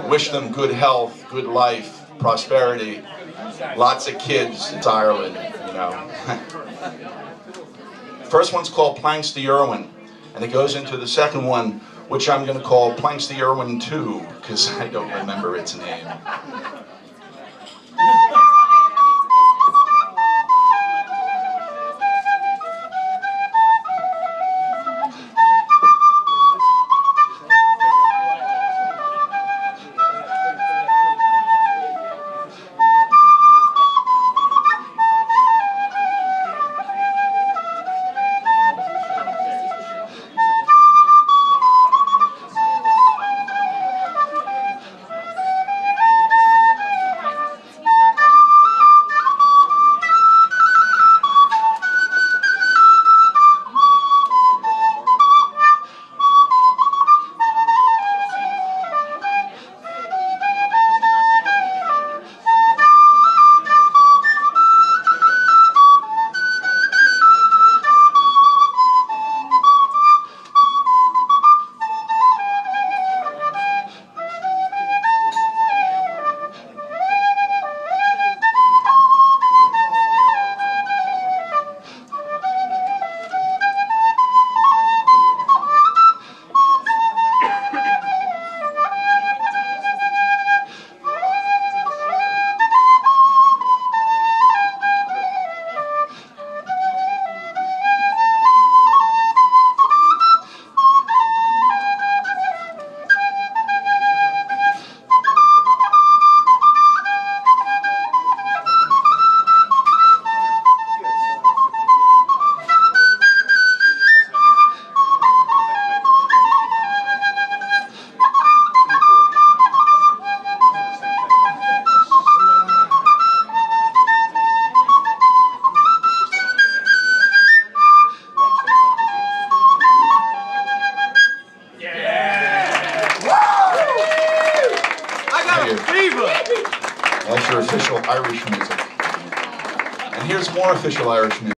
wish them good health, good life, prosperity, lots of kids. It's Ireland, you know. First one's called Planks to Irwin, and it goes into the second one, which I'm going to call Planks to Irwin 2, because I don't remember its name. That's your official Irish music. And here's more official Irish music.